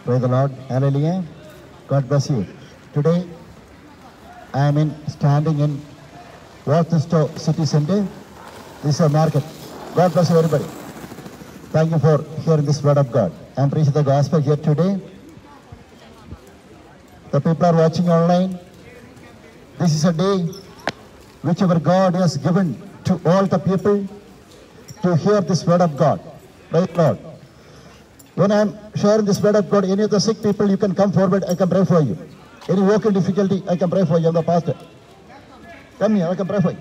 Praise the Lord. Hallelujah. God bless you. Today, I am standing in Worcester City Center. This is a market. God bless you, everybody. Thank you for hearing this word of God. I am preaching the gospel here today. The people are watching online. This is a day which our God has given to all the people to hear this word of God. Praise the Lord. When I am sharing this word of God, any of the sick people, you can come forward, I can pray for you. Any working difficulty, I can pray for you. I'm the pastor. Come here, I can pray for you.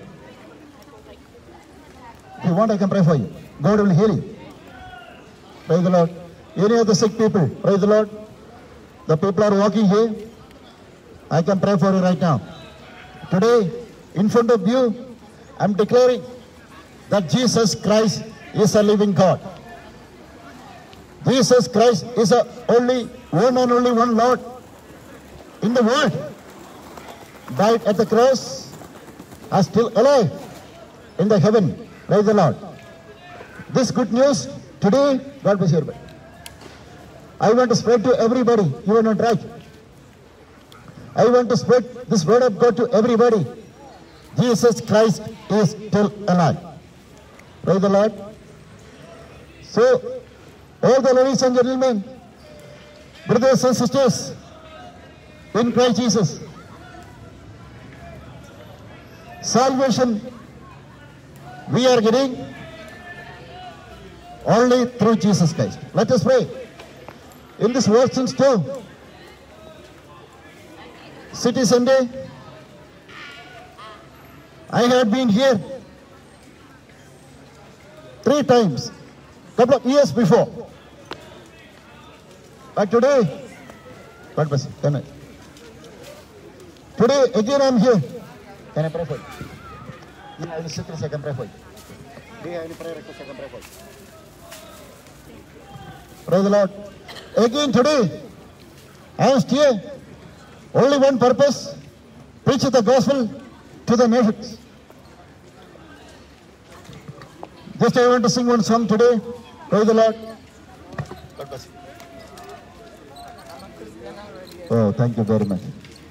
If you want, I can pray for you. God will heal you. Praise the Lord. Any of the sick people, praise the Lord. The people are walking here. I can pray for you right now. Today, in front of you, I'm declaring that Jesus Christ is a living God. Jesus Christ is the only one and only one Lord in the world. Died at the cross, are still alive in the heaven. Praise the Lord. This good news today, God bless you. I want to spread to everybody. You are not right. I want to spread this word of God to everybody. Jesus Christ is still alive. Praise the Lord. So, all the ladies and gentlemen, brothers and sisters, in Christ Jesus, salvation we are getting only through Jesus Christ. Let us pray. In this verse 2, City Sunday, I had been here 3 times, couple of years before. But today, God bless you. Can I? Today again I am here. Can I pray for you? Do you have any secrets I can pray for you? Do you have any prayer requests I can pray for you? Praise the Lord. Again today, I am here. Only one purpose, preach the gospel to the nations. Just I want to sing one song today. Praise the Lord. God bless you. Oh, thank you very much.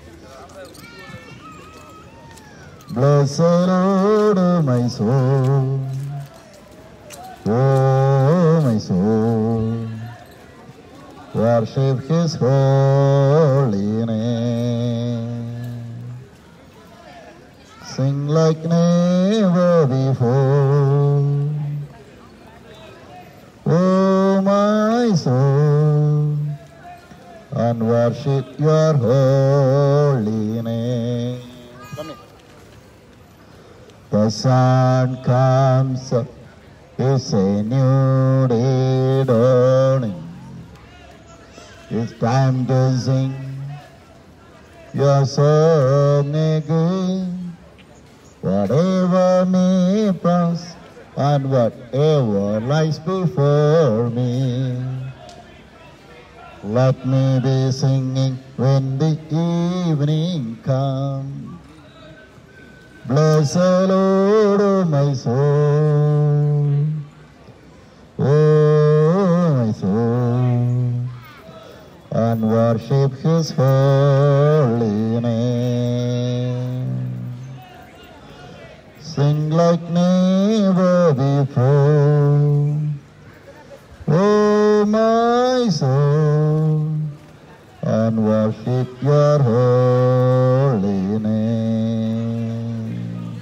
Bless the Lord, oh my soul. Oh, my soul. Worship His holy name. Sing like never before. Oh, my soul, and worship your holy name. The sun comes up, it's a new day dawning. It's time to sing your song again. Whatever may pass and whatever lies before me, let me be singing when the evening comes. Bless the Lord, oh my soul. Oh, my soul, and worship His holy name. Sing like never before. Oh, my soul, and worship your holy name.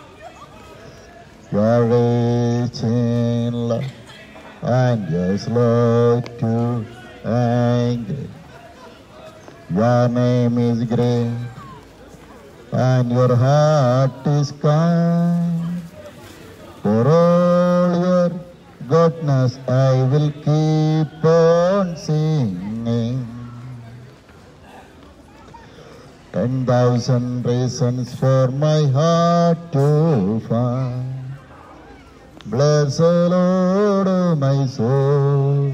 You are rich in love, and you're slow to anger. Your name is great, and your heart is kind. For all your goodness I will keep on singing. 10,000 reasons for my heart to find. Bless the Lord, oh my soul.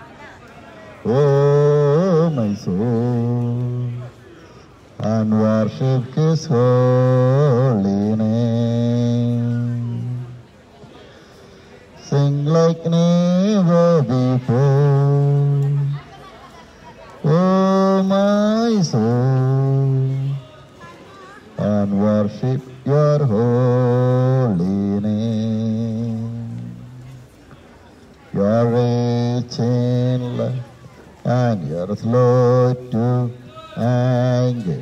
Oh, my soul, and worship His holy name. Sing like never before. and you're slow to anger.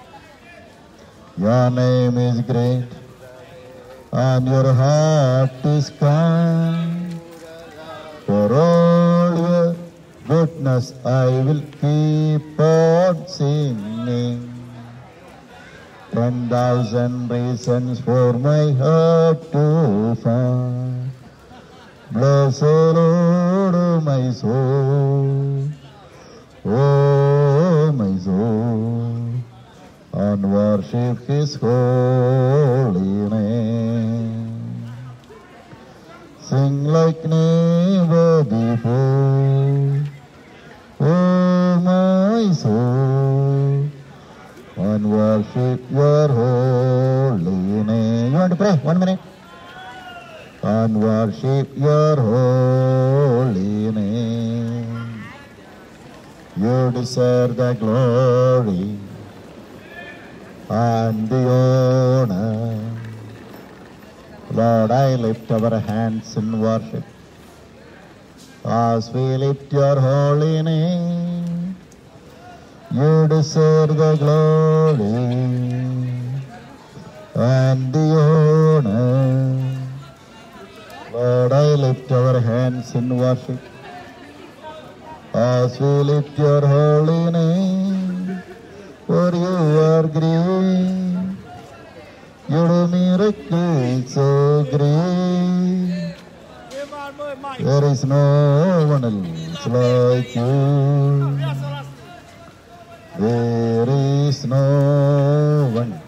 Your name is great, and your heart is kind. For all your goodness I will keep on singing. 10,000 reasons for my heart to find. Bless the Lord, oh my soul, oh my soul, and worship His holy name. Sing like never before, oh my soul, and worship Your holy name. You want to pray? 1 minute. And worship Your holy name. You deserve the glory and the honor. Lord, I lift our hands in worship as we lift Your holy name. You deserve the glory and the honor. Lord, I lift our hands in worship as we lift Your holy name. For You are great, Your miracles so great. There is no one else like You. There is no one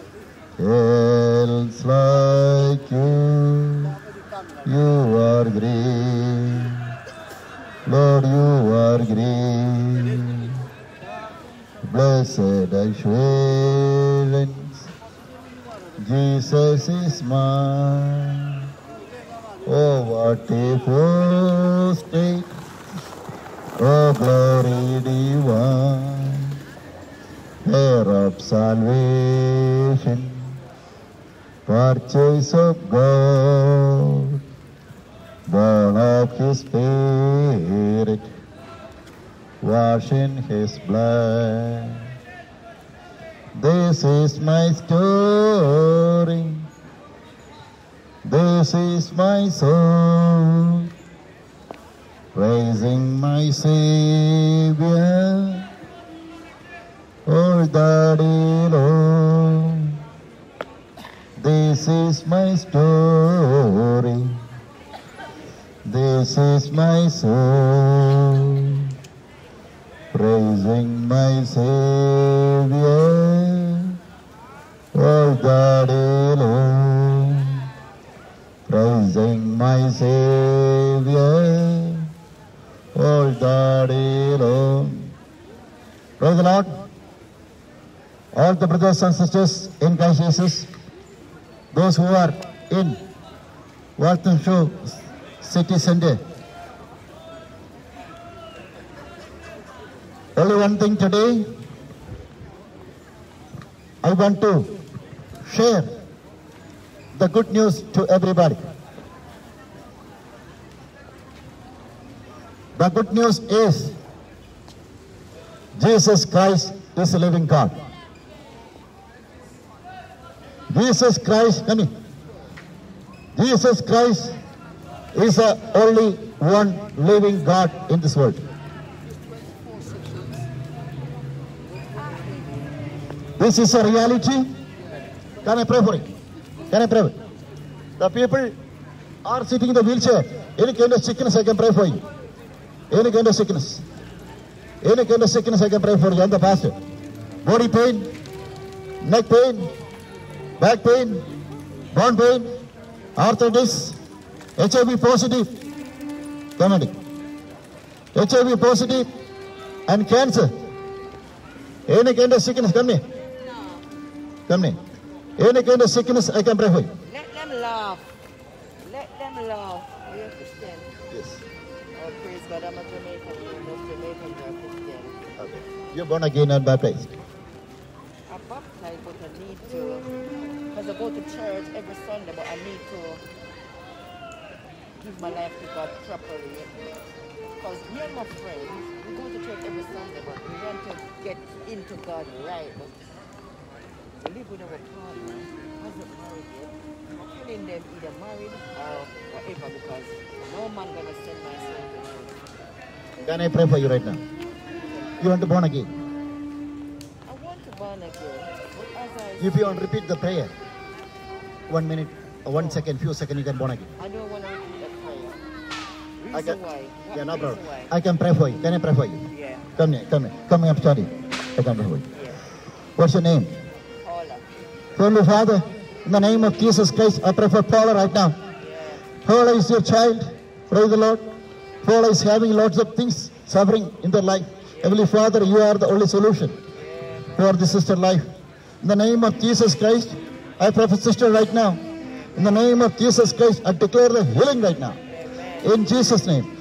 else like You. You are great, Lord, You are great. Blessed assurance, Jesus is mine. Oh, what a first state, oh, glory divine, heir of salvation, purchase of God, born of His Spirit, washed in His blood. This is my story, this is my song, praising my Savior all the day long. This is my story, this is my song, praising my Savior all the day long. Praising my Savior all the day long. Praise the Lord. All the brothers and sisters in Christ Jesus, those who are in Walton Show City Sunday. Only one thing today, I want to share the good news to everybody. The good news is Jesus Christ is a living God. Jesus Christ, Jesus Christ is the only one living God in this world. This is a reality. Can I pray for it? Can I pray? The people are sitting in the wheelchair. Any kind of sickness, I can pray for you. Any kind of sickness. Any kind of sickness, I can pray for you. I'm the pastor. Body pain, neck pain, back pain, bone pain, arthritis, HIV positive, come on. HIV positive and cancer. Any kind of sickness, come here. Come here. Any kind of sickness, I can pray for you. Let them laugh. Let them laugh. Are you a Christian? Yes. Oh, praise God, I'm a Jamaican. Most Jamaicans are Christian. Okay. You're born again and baptized. I'm baptized, but I need to, because I go to church every Sunday, but I need to give my life to God properly. Because me and my friends, we go to church every Sunday, but we want to get into God right. But we live with our partner, hasn't married yet. I'm telling them either married or whatever, because no man gonna send my son to church. Can I pray for you right now? You want to born again? I want to born again, but as I If you want to repeat the prayer, 1 minute, 1 second, few seconds, you can born again. I don't want to repeat that prayer. I Reason can, why? What yeah, no reason problem. why? I can pray for you. Can I pray for you? Yeah, Come here, come here, study. I can pray for you. yeah. What's your name? Paula. Heavenly Father, in the name of Jesus Christ, I pray for Paula right now. Yeah. Paula is your child. Praise the Lord. Paula is having lots of things, suffering in their life. Heavenly Father, you are the only solution for the sister life. In the name of Jesus Christ, I pray for sister right now. In the name of Jesus Christ, I declare the healing right now. In Jesus' name.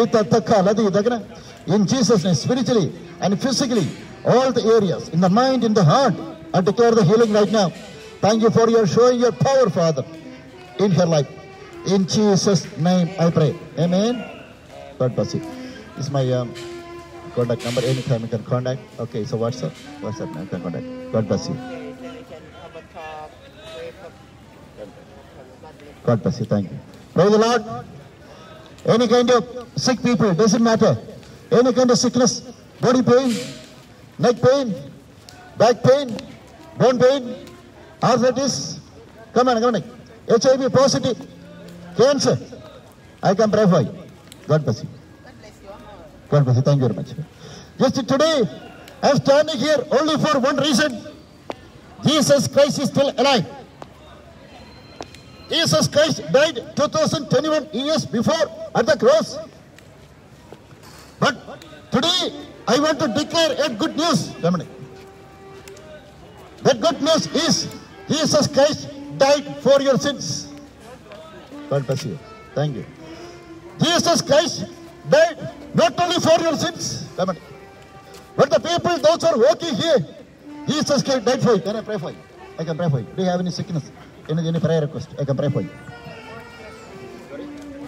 In Jesus' name, spiritually and physically, all the areas, in the mind, in the heart, I declare the healing right now. Thank you for your showing your power, Father, in her life. In Jesus' name, I pray. Amen. God bless you. This is my contact number. Anytime you can contact. Okay, so WhatsApp now you can contact. God bless you. Okay, then we can have a talk, pray for God bless you. Thank you. Praise the Lord. Any kind of sick people, doesn't matter. Any kind of sickness, body pain, neck pain, back pain, bone pain, arthritis. Come on. HIV positive, cancer. I can pray for you. God bless you. God bless you. Thank you very much. Just today, I'm standing here only for one reason. Jesus Christ is still alive. Jesus Christ died 2021 years before at the cross. But today, I want to declare a good news. That good news is Jesus Christ died for your sins. God bless you. Thank you. Jesus Christ died not only for your sins, but the people, those who are working here, Jesus Christ died for you. Can I pray for you? I can pray for you. Do you have any sickness? Any prayer request? I can pray for you. Sorry?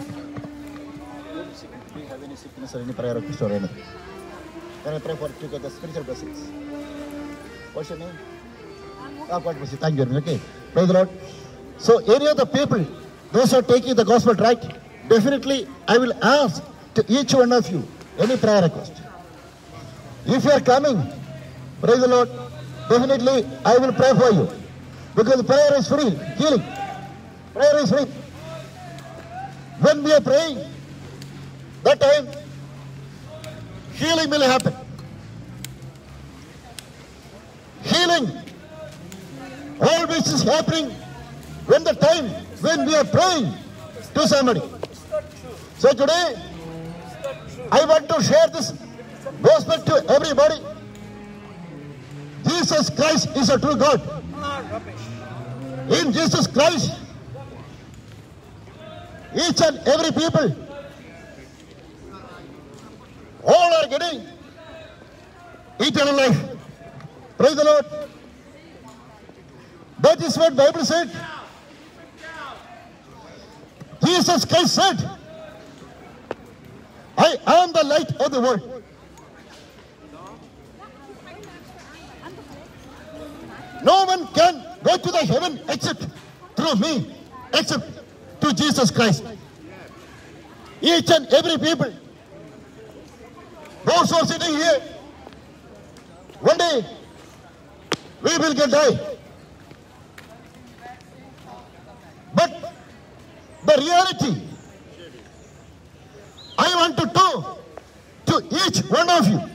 Do you have any sickness or any prayer request or anything? Can I pray for you to get the spiritual blessings? What's your name? God bless you. Thank you. Okay. Praise the Lord. So any of the people, those who are taking the gospel right, definitely I will ask to each one of you any prayer request. If you are coming, praise the Lord, definitely I will pray for you. Because prayer is free, healing. Prayer is free. When we are praying, that time, healing will happen. Healing always is happening when we are praying to somebody. So today, I want to share this gospel to everybody. Jesus Christ is a true God. In Jesus Christ, each and every people, all are getting eternal life. Praise the Lord. That is what Bible said. Jesus Christ said, I am the light of the world. No one can go to the heaven except through me, except to Jesus Christ. Each and every people, those who are sitting here, one day we will get die. But the reality, I want to talk to each one of you.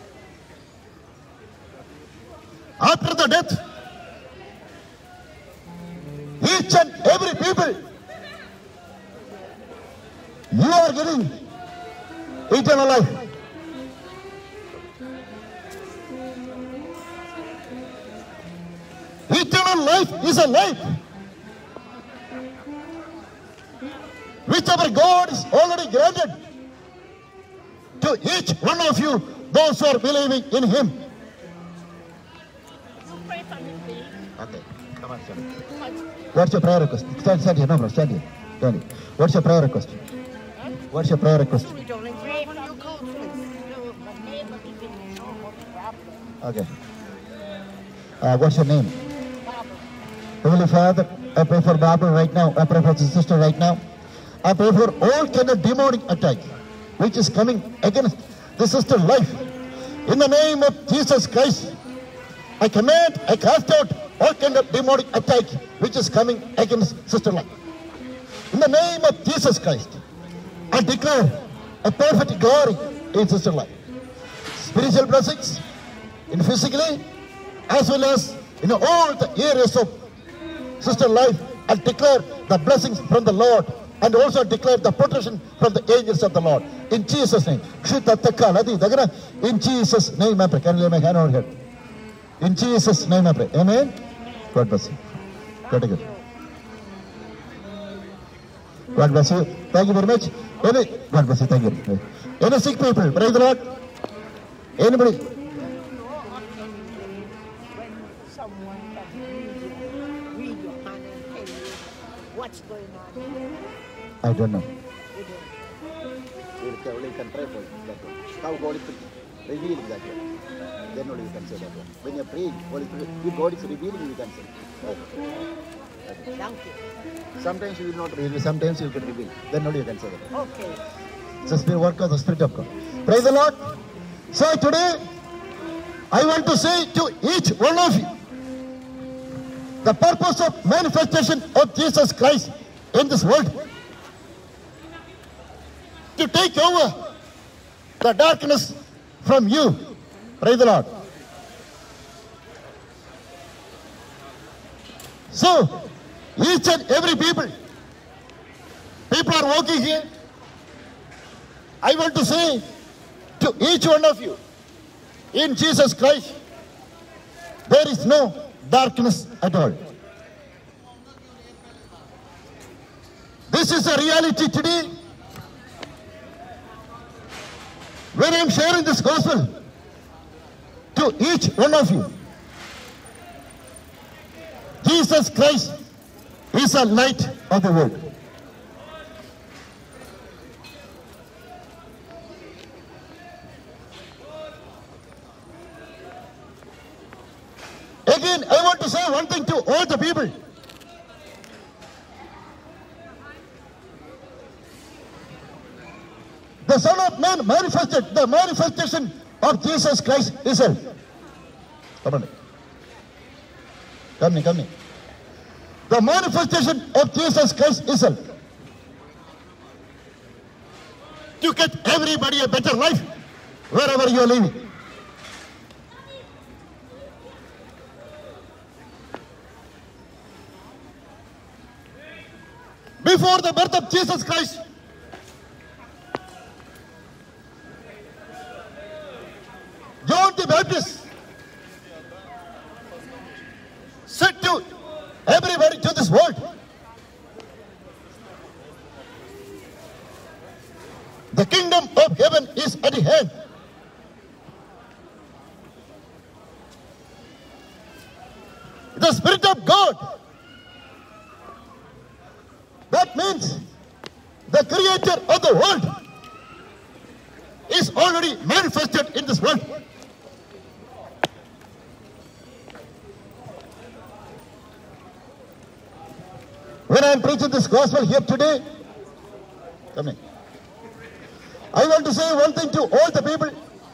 After the death, each and every people, you are getting eternal life. Eternal life is a life which our God is already granted to each one of you, those who are believing in Him. Pray for me, please. Okay, come on, stand. What's your prayer request? Stand here, no, bro, stand here. Stand here. What's your prayer request? What's your prayer request? We don't pray for your conference. Okay. What's your name? Heavenly Father, I pray for Barbara right now. I pray for the sister right now. I pray for all kind of demonic attack which is coming against the sister's life. In the name of Jesus Christ, I command, I cast out all kind of demonic attack which is coming against sister life. In the name of Jesus Christ, I declare a perfect glory in sister life. Spiritual blessings in physically as well as in all the areas of sister life. I declare the blessings from the Lord and also declare the protection from the angels of the Lord. In Jesus' name. In Jesus' name I pray. Can you lay my hand on her head? In Jesus' name I pray. Amen. God bless you. Very good. God bless you. Thank you very much. God bless you. Thank you. Any sick people? Praise the Lord. Anybody? When someone can read your hand and tell you what's going on, I don't know. you don't. Only can pray for it. How God is revealing that one. Then only you can say that one. When you're praying, Holy Spirit, if God is revealing, you can say. Okay. Thank you. Sometimes you will not reveal, sometimes you can reveal. Then only you can say that. Okay. It's the spirit work of the Spirit of God. Praise the Lord. So today, I want to say to each one of you, the purpose of manifestation of Jesus Christ in this world, to take over the darkness from you. Praise the Lord. So, each and every people are walking here. I want to say to each one of you, in Jesus Christ, there is no darkness at all. This is a reality today. When I am sharing this gospel to each one of you, Jesus Christ is the light of the world. Again, I want to say one thing to all the people. The Son of Man manifested, the manifestation of Jesus Christ himself. Come on. Come in. The manifestation of Jesus Christ himself. To get everybody a better life wherever you are living. Before the birth of Jesus Christ, John the Baptist said to everybody to this world, the kingdom of heaven is at hand. The Spirit of God. That means the creator of the world is already manifested in this world. When I am preaching this gospel here today, come in. I want to say one thing to all the people.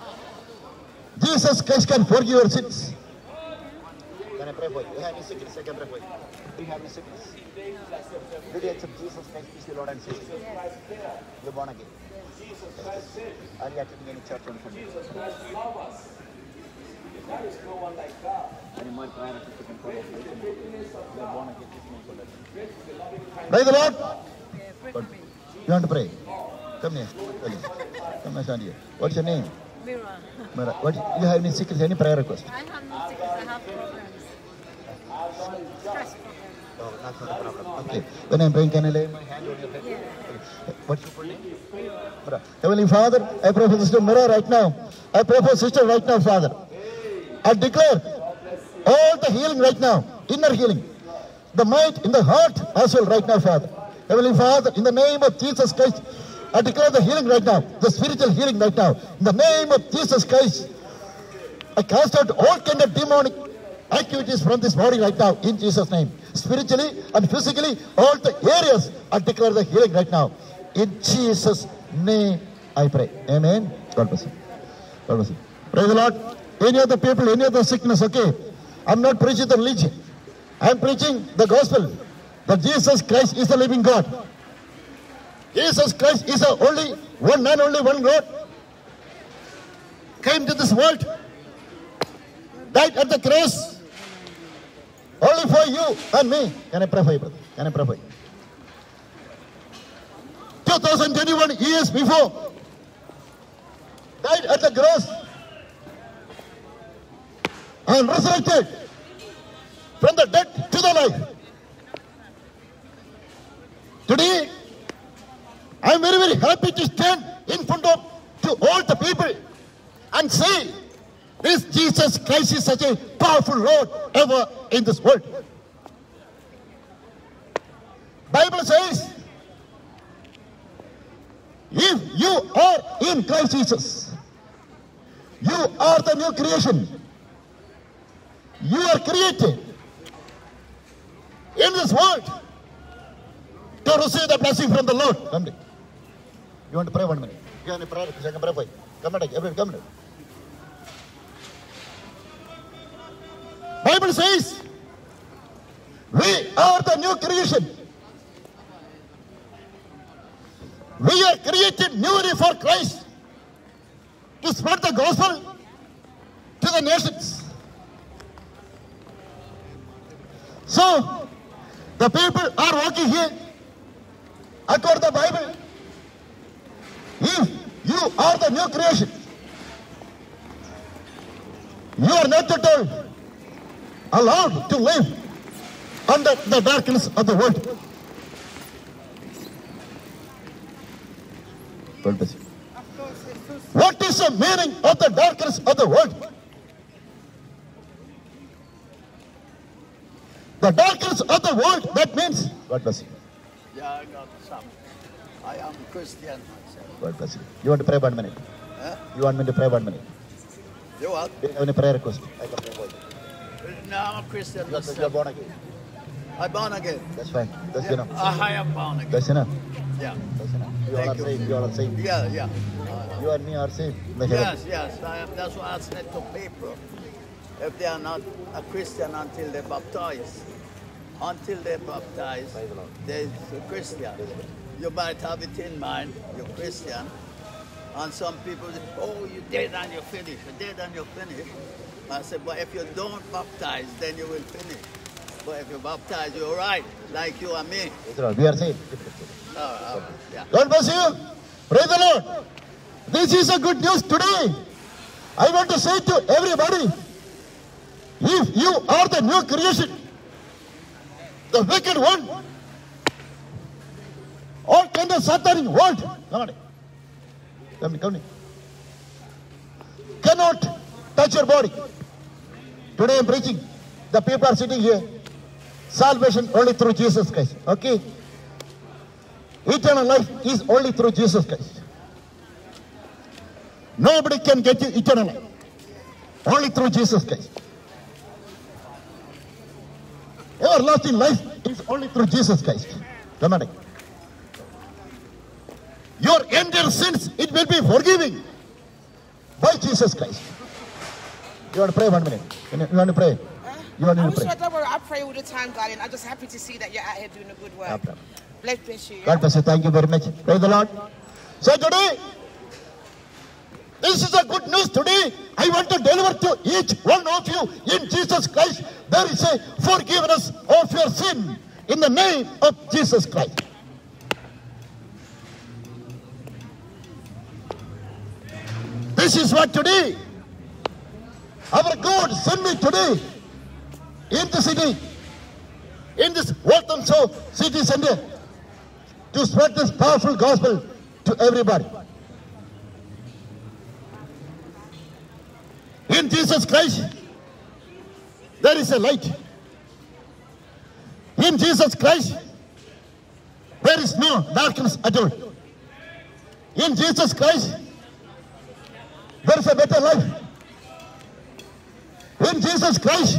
Jesus Christ can forgive your sins. Can I pray for you? You have any sickness, I can pray for you. Do you have any sickness? Did you accept Jesus Christ as your Lord and Savior? You're born again. Are you attending any church on Sunday? Any more prayer you can pray? You're born again. Praise the Lord. You want to pray? Come here. Come and stand here. What's your name? Mira. What, you have any sickness, any prayer request? I have no sickness, I have problems. Stress problems. Oh, that's not a problem. Okay. When I'm praying, can I lay my hand on your head? Yeah. What's your full name? Mira. Heavenly Father, I pray for Sister Mira right now. I pray for Sister right now, Father. I declare all the healing right now, inner healing, the mind in the heart as well right now, Father. Heavenly Father, in the name of Jesus Christ, I declare the healing right now, the spiritual healing right now. In the name of Jesus Christ, I cast out all kind of demonic activities from this body right now in Jesus' name. Spiritually and physically, all the areas I declare the healing right now. In Jesus' name I pray. Amen. God bless you. God bless you. Praise the Lord. Any other people, any other sickness, okay? I'm not preaching the religion. I'm preaching the gospel that Jesus Christ is the living God. Jesus Christ is the only one man, only one God. Came to this world, died at the cross, only for you and me. Can I pray for you, brother? Can I pray for you? 2021 years before, died at the cross and resurrected from the dead to the life. Today, I am very, very happy to stand in front of to all the people and say, this Jesus Christ is such a powerful Lord ever in this world. Bible says, if you are in Christ Jesus, you are the new creation. You are created in this world to receive the blessing from the Lord. Someday. You want to pray 1 minute? You want to pray? I can pray for you. Come on, everybody, come on. Bible says, we are the new creation. We are created newly for Christ to spread the gospel to the nations. So, the people are walking here according to the Bible. If you are the new creation, you are not at all allowed to live under the darkness of the world. What is the meaning of the darkness of the world? The darkness of the world, that means, God bless you. Yeah, I got some. I am Christian myself. God bless you. You want to pray 1 minute? Huh? You want me to pray 1 minute? You what? Do you have any prayer request? I can pray for you. No, I'm a Christian You're myself. born again. I'm born again. That's fine. That's Yeah, enough. I am born again. That's enough. Yeah. That's enough. You all Thank are you. saved. You all are saved. Yeah. You and me are saved. in the heaven. Yes, yes. That's why I said to people, if they are not a Christian until they're baptized, they're a Christian. You might have it in mind, you're Christian, and some people say, oh, you're dead and you're finished. You're dead and you're finished. I said, but if you don't baptize, then you will finish. But if you baptize, you're right, like you and me. Praise the Lord. We are saved. Yeah. God bless you. Praise the Lord. This is a good news today. I want to say to everybody, if you are the new creation, the wicked one, all kind of satanic world, come on, cannot touch your body. Today I am preaching. The people are sitting here. Salvation only through Jesus Christ. Okay? Eternal life is only through Jesus Christ. Nobody can get you eternal life. Only through Jesus Christ. Everlasting life is only through Jesus Christ. Come on. Your entire sins, it will be forgiving by Jesus Christ. You want to pray 1 minute? You want to pray? You want I to wish pray? I don't worry. I pray all the time, darling. I'm just happy to see that you're out here doing a good work. No problem. Bless you. Yeah? God bless you. Thank you very much. Praise the Lord. So today, this is a good news today. I want to deliver to each one of you in Jesus Christ. There is a forgiveness of your sin in the name of Jesus Christ. This is what today our God sent me today in the city, in this Walthamstow city center, to spread this powerful gospel to everybody. In Jesus Christ, there is a light. In Jesus Christ, there is no darkness at all. In Jesus Christ, there is a better life. In Jesus Christ,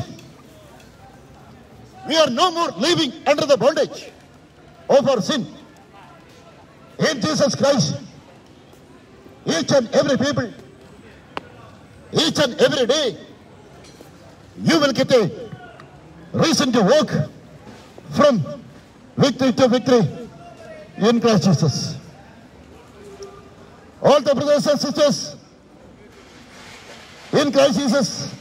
we are no more living under the bondage of our sin. In Jesus Christ, each and every people, each and every day, you will get a reason to walk from victory to victory in Christ Jesus. All the brothers and sisters in Christ Jesus,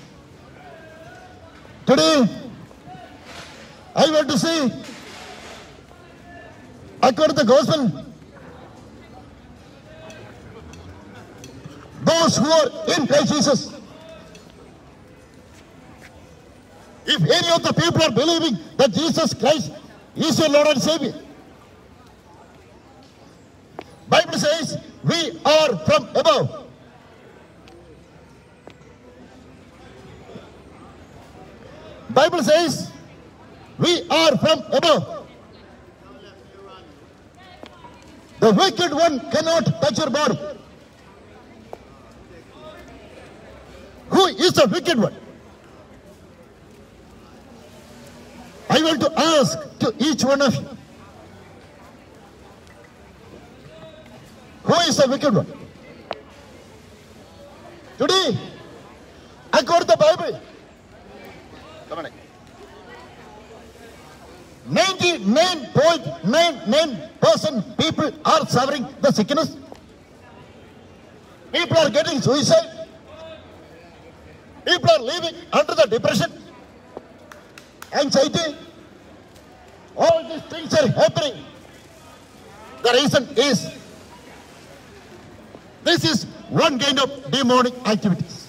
today I want to say, according to the gospel, those who are in Christ Jesus, if any of the people are believing that Jesus Christ is your Lord and Savior, Bible says we are from above. Bible says we are from above. The wicked one cannot touch your body. Who is the wicked one? I want to ask to each one of you, who is the wicked one? Today, according to the Bible, 99.99% people are suffering the sickness. People are getting suicide. People are living under the depression, anxiety. All these things are happening. The reason is, this is one kind of demonic activities.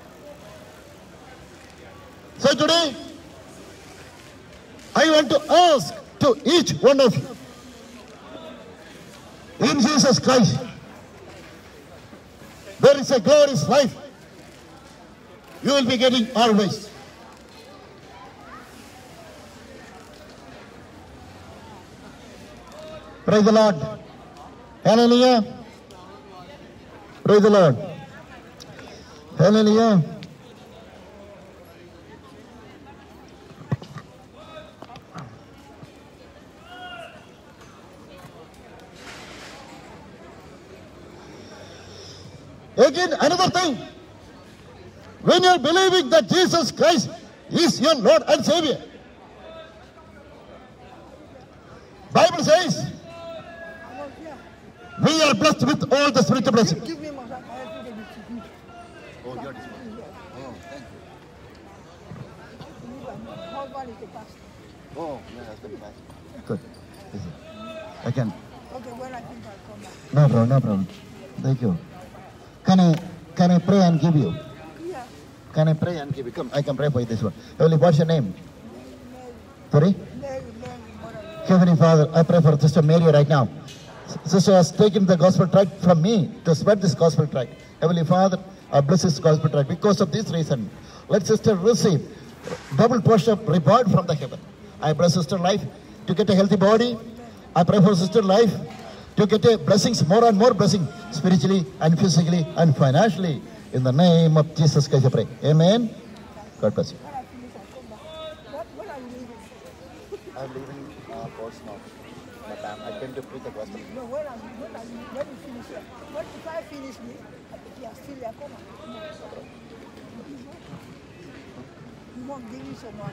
So today, I want to ask to each one of you, in Jesus Christ, there is a glorious life you will be getting always. Praise the Lord. Hallelujah. Praise the Lord. Hallelujah. Again, another thing. When you are believing that Jesus Christ is your Lord and Savior, Bible says we are blessed with all the spiritual blessings. Give me my I have to give it. Oh, you are this one. Oh, thank you. How about it, Pastor? Oh, yeah, that's very nice. Good. Listen. I can. Okay, when I think I'll come back. No problem, no problem. Thank you. Can I pray and give you? Yeah. Can I pray and give you? Come, I can pray for you this one. Heavenly, what's your name? Sorry? Mary, mother. Heavenly Father, I pray for Sister Mary right now. Sister has taken the gospel tract from me to spread this gospel tract. Heavenly Father, I bless this gospel tract. Because of this reason, let Sister receive double portion of reward from the heaven. I bless Sister life to get a healthy body. I pray for Sister life to get a blessings, more and more blessing, spiritually and physically and financially. In the name of Jesus Christ, I pray. Amen. God bless you. When I finish, I'll come back. What are you leaving? I'm leaving Portsmouth. But I came to preach the gospel. No, when you finish here. What if I finish me? I think you are still there. Come on. You won't give me some more.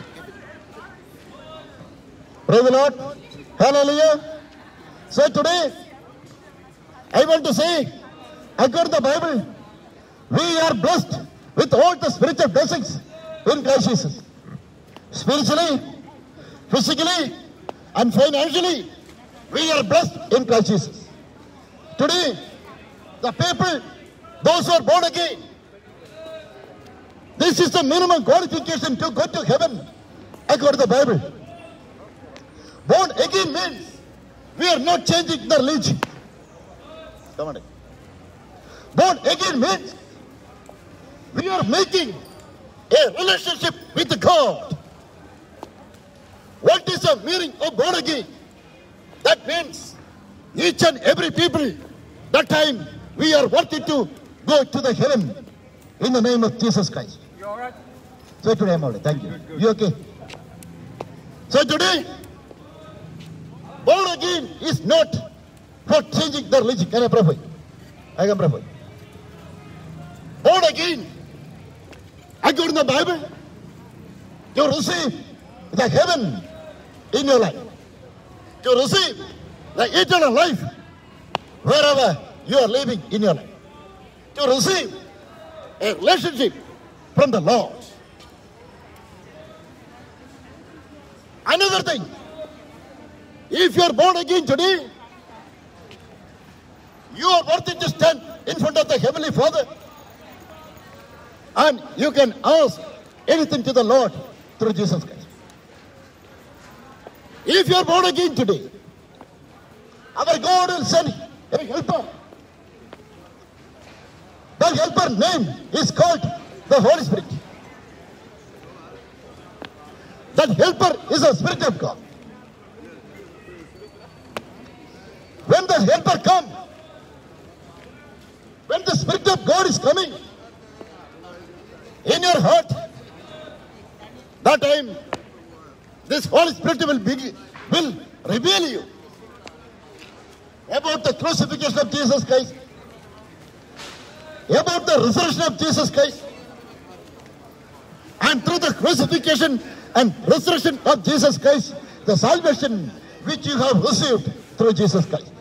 Praise the Lord. Hallelujah. So today, I want to say, according to the Bible, we are blessed with all the spiritual blessings in Christ Jesus. Spiritually, physically, and financially, we are blessed in Christ Jesus. Today, the people, those who are born again, this is the minimum qualification to go to heaven, according to the Bible. Born again means we are not changing the religion. Come on. Born again means we are making a relationship with God. What is the meaning of born again? That means each and every people, that time we are worthy to go to the heaven in the name of Jesus Christ. You all right? So today I'm all right. Thank you. You okay? So today, born again is not for changing the religion. Can I pray for you? I can pray for you. Born again, according to the Bible, you receive the heaven in your life. To receive the eternal life wherever you are living in your life. To receive a relationship from the Lord. Another thing, if you are born again today, you are worthy to stand in front of the Heavenly Father and you can ask anything to the Lord through Jesus Christ. If you are born again today, our God will send a helper. The helper name is called the Holy Spirit. That helper is the Spirit of God. When the helper comes, when the Spirit of God is coming in your heart, that time this Holy Spirit will reveal you about the crucifixion of Jesus Christ, about the resurrection of Jesus Christ, and through the crucifixion and resurrection of Jesus Christ, the salvation which you have received through Jesus Christ.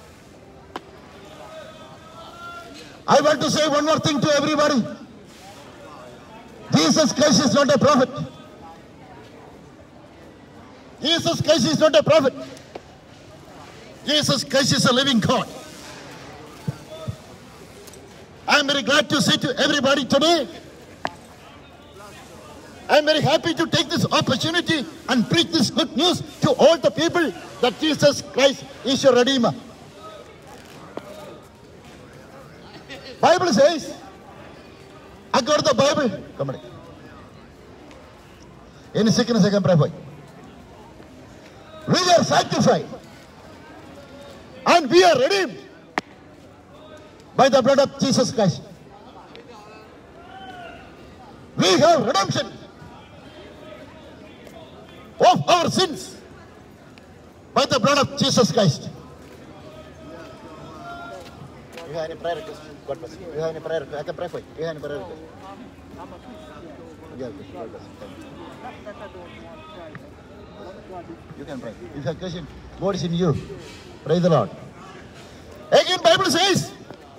I want to say one more thing to everybody. Jesus Christ is not a prophet. Jesus Christ is not a prophet. Jesus Christ is a living God. I am very glad to say to everybody today, I am very happy to take this opportunity and preach this good news to all the people that Jesus Christ is your Redeemer. Bible says, according to the Bible, come on. Any sickness I can pray for you. We are sanctified and we are redeemed by the blood of Jesus Christ. We have redemption of our sins by the blood of Jesus Christ. You have any prayer request? God bless you. You have any prayer request? I can pray for you. You have any prayer request? God bless you. You can pray. If you have a question, God is in you. Praise the Lord. Again, Bible says,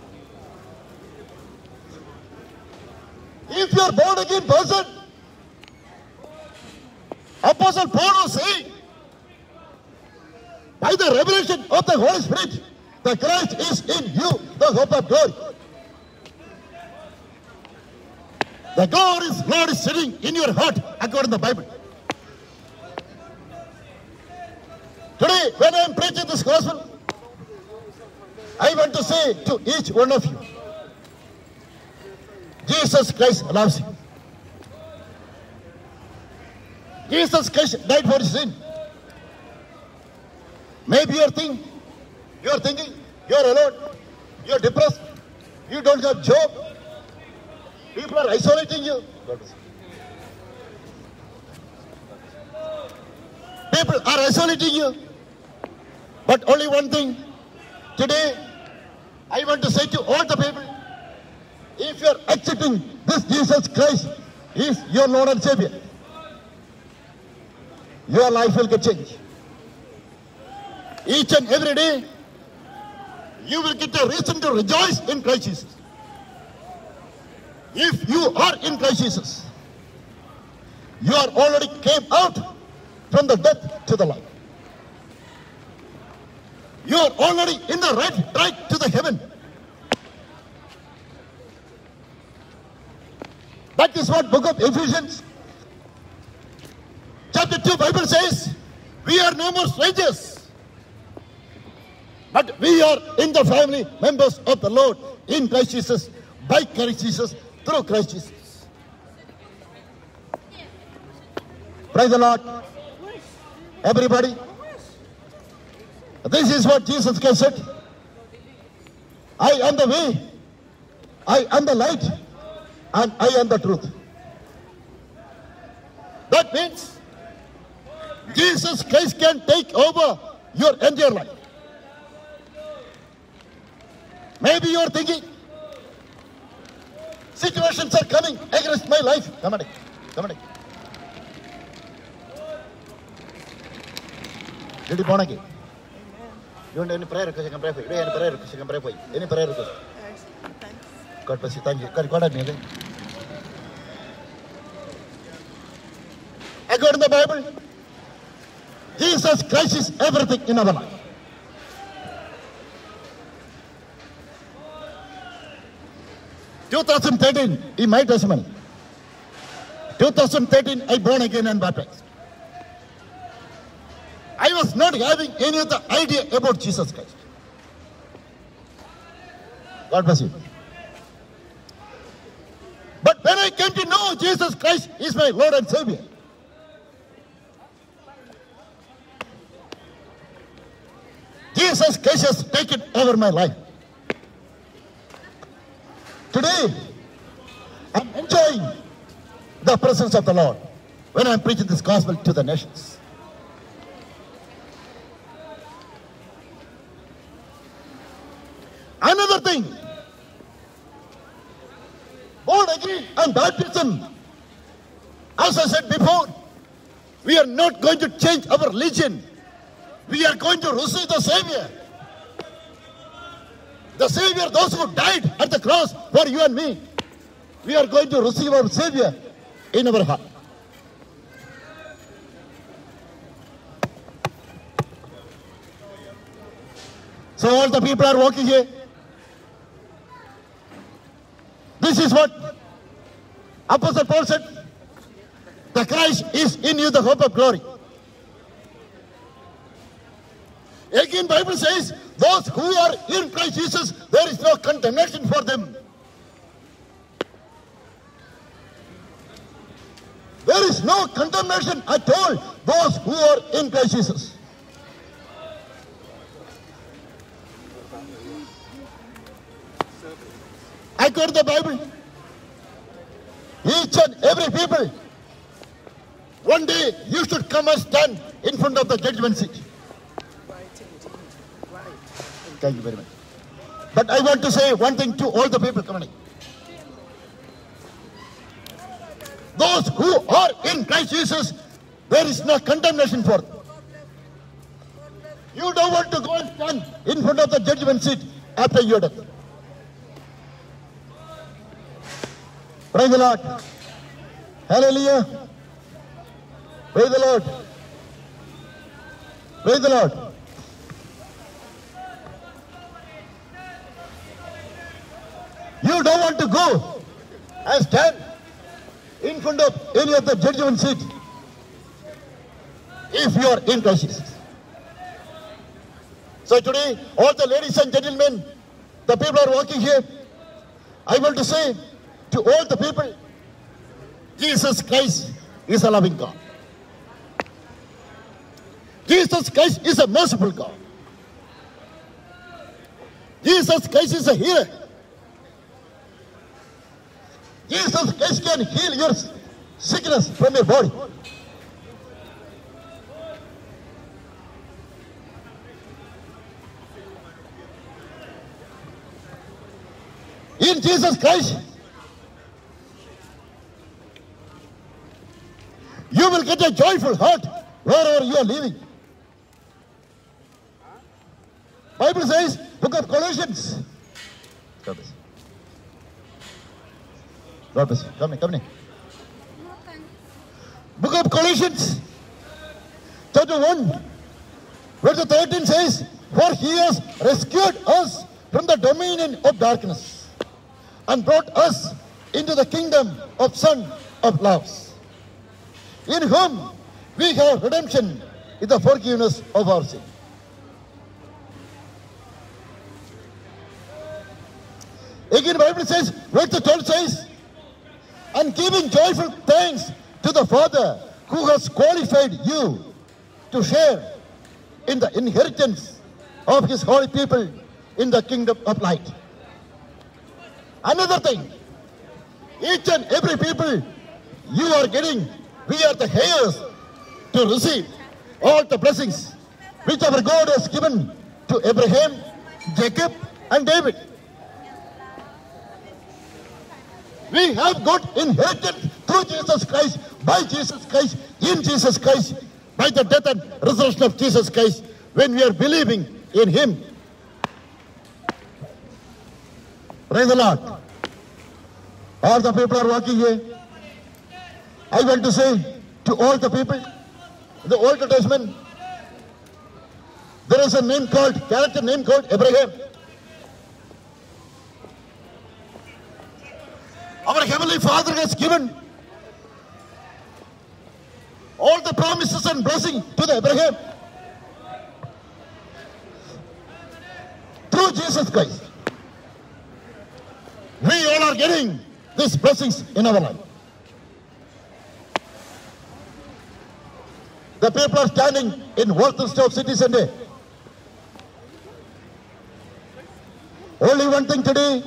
if you are born again person, Apostle Paul was saying, by the revelation of the Holy Spirit, the Christ is in you, the hope of glory. The Lord is sitting in your heart, according to the Bible. Today, when I am preaching this gospel, I want to say to each one of you, Jesus Christ loves you. Jesus Christ died for his sin. Maybe you are thinking, you are alone, you are depressed, you don't have job, people are isolating you. People are isolating you. But only one thing, today, I want to say to all the people, if you are accepting this Jesus Christ is your Lord and Savior, your life will get changed. Each and every day, you will get a reason to rejoice in Christ Jesus. If you are in Christ Jesus, you are already came out from the death to the life. You are already in the right to the heaven. That is what book of Ephesians chapter 2 Bible says, we are no more strangers, but we are in the family members of the Lord in Christ Jesus, by Christ Jesus, through Christ Jesus. Praise the Lord. Everybody, this is what Jesus Christ said. I am the way, I am the light, and I am the truth. what means? Jesus Christ can take over your entire life. Maybe you are thinking, situations are coming against my life. Come on. Did you born again? You want any prayer request? I can pray for you. Do you have any prayer request? I can pray for you. Any prayer request? Yes, thanks. God bless you. Thank you. God at me again. According to the Bible, Jesus Christ is everything in our life. In 2013, in my testimony, 2013, I born again and baptized. I was not having any other idea about Jesus Christ. God bless you. But when I came to know Jesus Christ is my Lord and Savior, Jesus Christ has taken over my life. Today, I'm enjoying the presence of the Lord when I'm preaching this gospel to the nations. Another thing, born again and baptism. As I said before, we are not going to change our religion. We are going to receive the Savior. The Savior, those who died at the cross for you and me. We are going to receive our Savior in our heart. So all the people are walking here. This is what Apostle Paul said. The Christ is in you, the hope of glory. Again, Bible says, those who are in Christ Jesus, there is no condemnation for them. There is no condemnation at all, those who are in Christ Jesus. According to the Bible, each and every people, one day you should come and stand in front of the judgment seat. Thank you very much. But I want to say one thing to all the people coming. Those who are in Christ Jesus, there is no condemnation for them. You don't want to go and stand in front of the judgment seat after your death. Praise the Lord. Hallelujah. Praise the Lord. Praise the Lord. You don't want to go and stand in front of any of the judgment seat if you are in Christ Jesus. So today, all the ladies and gentlemen, the people are walking here, I want to say to all the people, Jesus Christ is a loving God. Jesus Christ is a merciful God. Jesus Christ is a healer. Jesus Christ can heal your sickness from your body. In Jesus Christ, you will get a joyful heart wherever you are living. Bible says, book of Colossians. God bless you. God bless you. Come in. Book of Colossians, chapter 1, verse 13 says, for he has rescued us from the dominion of darkness and brought us into the kingdom of Son of love, in whom we have redemption in the forgiveness of our sin. Again, the Bible says, verse 12 says, and giving joyful thanks to the Father who has qualified you to share in the inheritance of his holy people in the kingdom of light. Another thing, each and every people, you are getting we are the heirs to receive all the blessings which our God has given to Abraham, Jacob, and David. We have got inherited through Jesus Christ, by Jesus Christ, in Jesus Christ, by the death and resurrection of Jesus Christ, when we are believing in Him. Praise the Lord. All the people are walking here. I want to say to all the people, in the Old Testament, there is a character name called Abraham. Our Heavenly Father has given all the promises and blessing to the Abraham through Jesus Christ. We all are getting these blessings in our life. The people are standing in Walthamstow City Center. Only one thing today,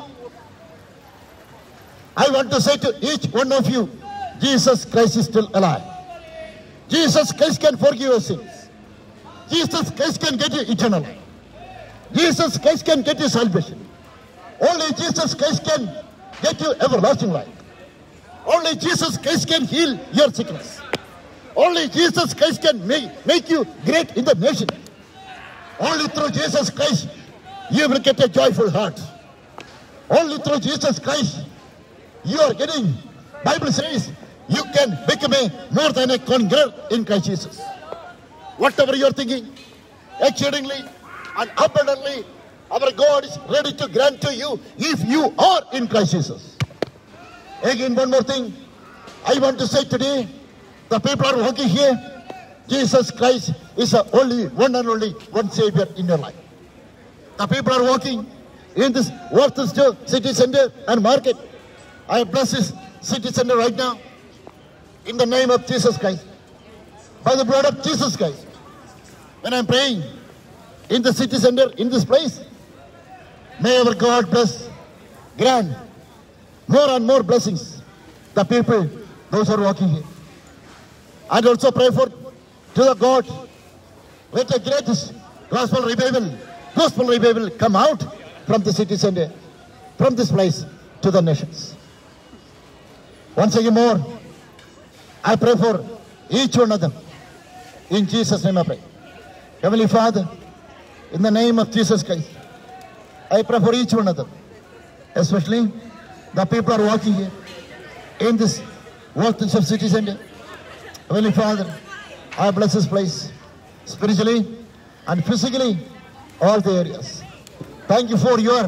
I want to say to each one of you, Jesus Christ is still alive. Jesus Christ can forgive your sins. Jesus Christ can get you eternal life. Jesus Christ can get you salvation. Only Jesus Christ can get you everlasting life. Only Jesus Christ can heal your sickness. Only Jesus Christ can make you great in the nation. Only through Jesus Christ you will get a joyful heart. Only through Jesus Christ you are getting, Bible says, you can become more than a conqueror in Christ Jesus. Whatever you are thinking, exceedingly and abundantly, our God is ready to grant to you if you are in Christ Jesus. Again, one more thing I want to say today, the people are walking here, Jesus Christ is the only one and only one Savior in your life. The people are walking in this Walthamstow City Center and Market. I bless this city center right now in the name of Jesus Christ, by the blood of Jesus Christ. When I'm praying in the city center, in this place, may our God bless, grant more and more blessings the people, those who are walking here. I'd also pray for to the God, let the greatest gospel revival come out from the city center, from this place to the nations. Once again more, I pray for each one of them. In Jesus' name I pray. Heavenly Father, in the name of Jesus Christ, I pray for each one of them. Especially the people are walking here in this Walthamstow City Center. Heavenly Father, I bless this place spiritually and physically, all the areas. Thank you for your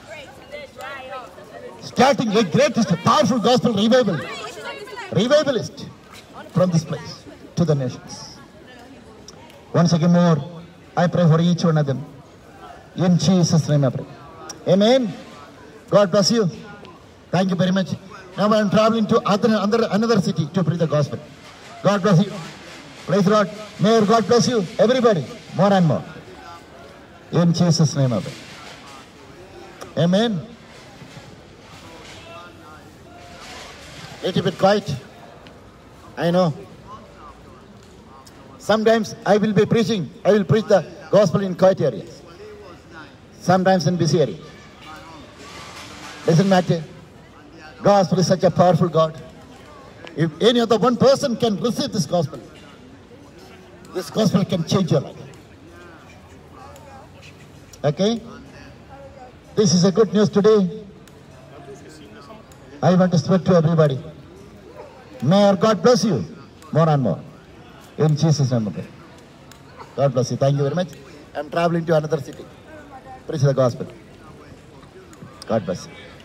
starting a greatest powerful gospel revivalist from this place to the nations. Once again more, I pray for each one of them. In Jesus' name I pray. Amen. God bless you. Thank you very much. Now I am traveling to another city to preach the gospel. God bless you. Praise the Lord. May God bless you, everybody, more and more. In Jesus' name I pray. Amen. Little bit quiet. I know. Sometimes I will preach the gospel in quiet areas. Sometimes in busy area. Doesn't matter. Gospel is such a powerful God. If any other one person can receive this gospel can change your life. Okay? This is a good news today. I want to spread to everybody. May our God bless you more and more. In Jesus' name, okay. God bless you. Thank you very much. I'm traveling to another city. Preach the gospel. God bless you.